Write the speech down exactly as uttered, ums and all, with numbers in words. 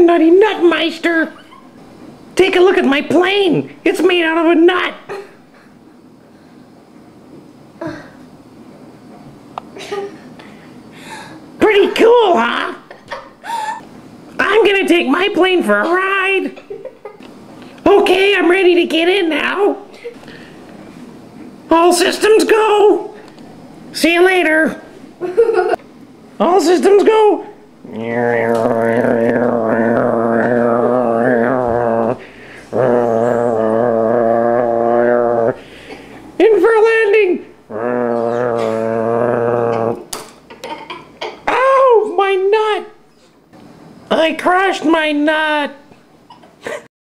Nutty Nutmeister! Take a look at my plane! It's made out of a nut! Pretty cool, huh? I'm gonna take my plane for a ride! Okay, I'm ready to get in now! All systems go! See you later! All systems go! In for a landing! Oh, my nut! I crushed my nut!